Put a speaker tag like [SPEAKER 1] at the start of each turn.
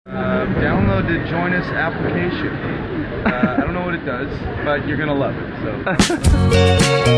[SPEAKER 1] Download the Join Us application. I don't know what it does, but you're gonna love it. So.